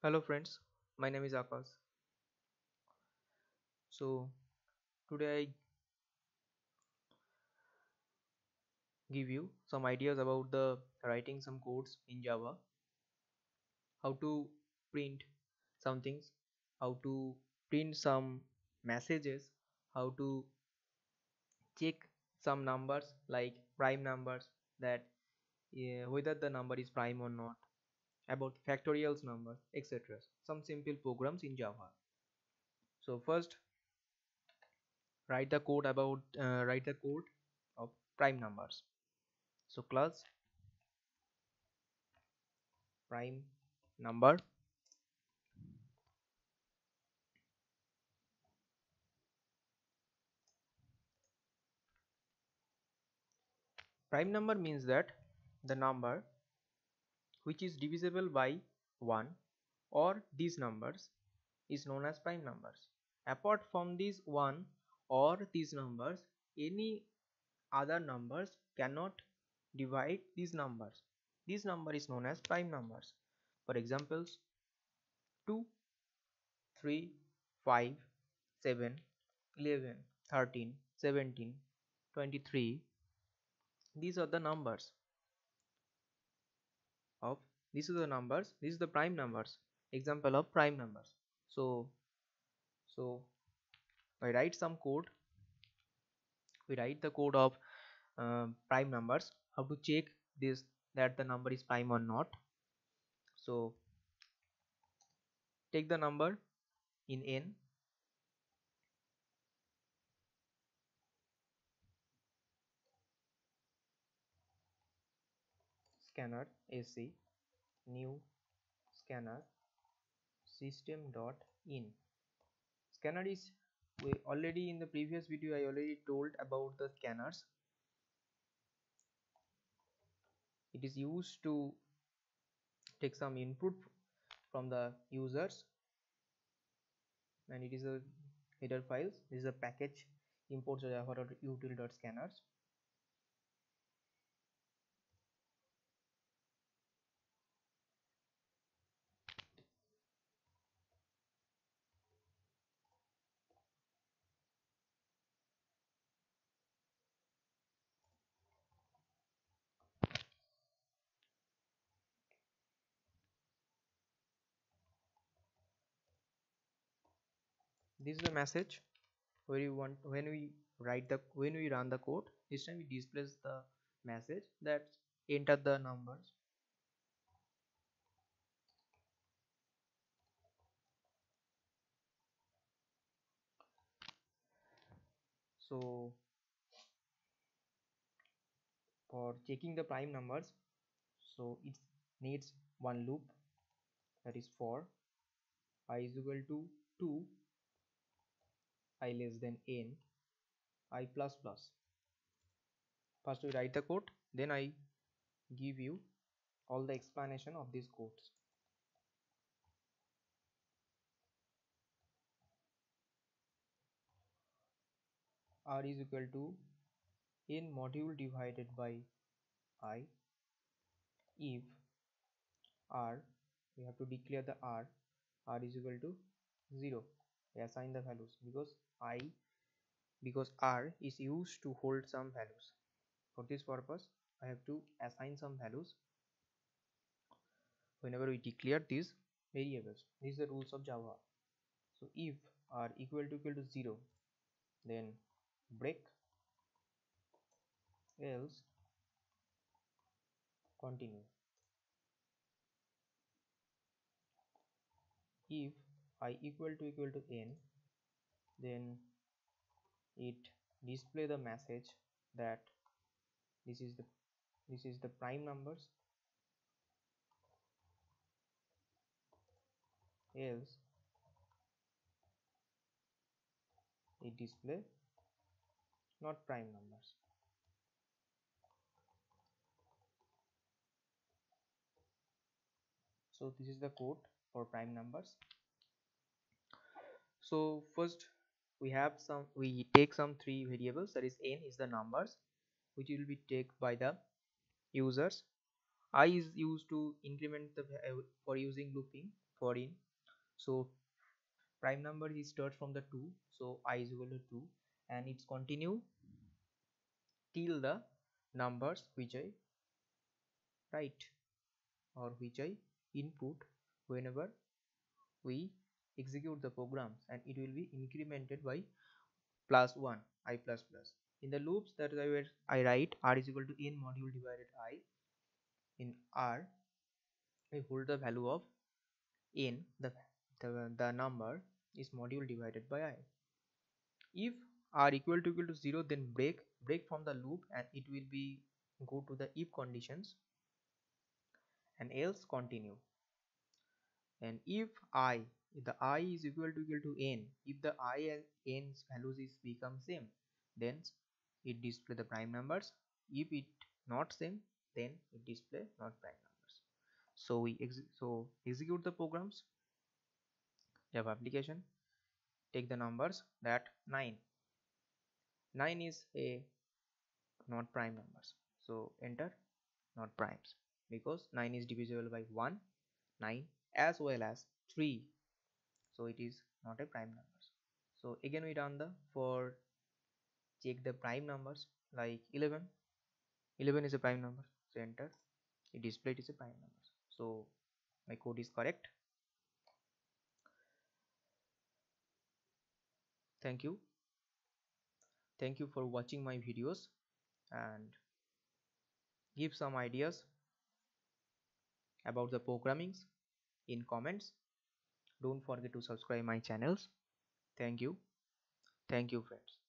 Hello friends, my name is Akash. So today I give you some ideas about the writing some codes in Java, how to print some things, how to print some messages, how to check some numbers like prime numbers that whether the number is prime or not, about factorials numbers, etc. Some simple programs in Java. So first write the code of prime numbers. So class prime number. Prime number means that the number which is divisible by 1 or these numbers is known as prime numbers. Apart from these 1 or these numbers, any other numbers cannot divide these numbers. This number is known as prime numbers. For examples, 2, 3, 5, 7, 11, 13, 17, 23. These are the numbers of this is the prime numbers, example of prime numbers. So so I write some code. We write the code of prime numbers, how to check this that the number is prime or not. So take the number in n, scanner ac, new scanner system dot in. Scanner is, we already in the previous video I already told about the scanners. It is used to take some input from the users, and it is a header files. This is a package imports util.scanners. This is the message where you want when we run the code. This time it displays the message that enter the numbers. So for checking the prime numbers, so it needs one loop, that is for I is equal to 2, I less than n, I plus plus. First we write the code, then I give you all the explanation of these codes. R is equal to n module divided by I if R, we have to declare the R is equal to 0. We assign the values because R is used to hold some values. For this purpose I have to assign some values whenever we declare these variables. These are the rules of Java. So if R equal to 0, then break, else continue. If I equal to n, then it display the message that this is the prime numbers, else it display not prime numbers. So this is the code for prime numbers. So first we take some three variables, that is n is the numbers which will be taken by the users, I is used to increment the for using looping for in. So prime number is start from the 2, so I is equal to 2, and it's continue till the numbers which I write or which I input whenever we execute the programs, and it will be incremented by plus 1 I plus plus. In the loops that I write r is equal to n module divided I. In r I hold the value of n, the number is module divided by I. If r equal to 0, then break from the loop, and it will be go to the if conditions, and else continue. And if the I is equal to n, if the I and n's values is become same, then it display the prime numbers. If it not same, then it display not prime numbers. So we execute the programs. Java application, take the numbers that 9 is a not prime numbers, so enter not primes, because 9 is divisible by 1, 9 as well as 3, so it is not a prime numbers. So again we run the for check the prime numbers, like 11 is a prime number, so enter, it displayed is a prime numbers, so my code is correct. Thank you for watching my videos, and give some ideas about the programmings in comments. Don't forget to subscribe my channels. Thank you friends.